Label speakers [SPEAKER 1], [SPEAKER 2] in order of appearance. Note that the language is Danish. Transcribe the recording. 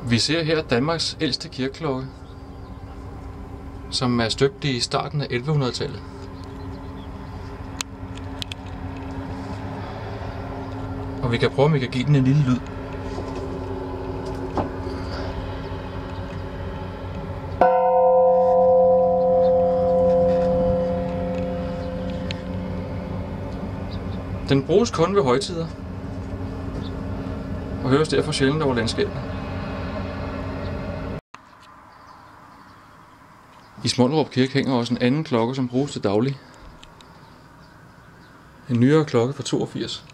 [SPEAKER 1] Vi ser her Danmarks ældste kirkeklokke, som er støbt i starten af 1100-tallet. Og vi kan prøve, om vi kan give den en lille lyd. Den bruges kun ved højtider, og høres derfor sjældent over landskabet. I Smolderup Kirke hænger også en anden klokke, som bruges til daglig. En nyere klokke fra 82.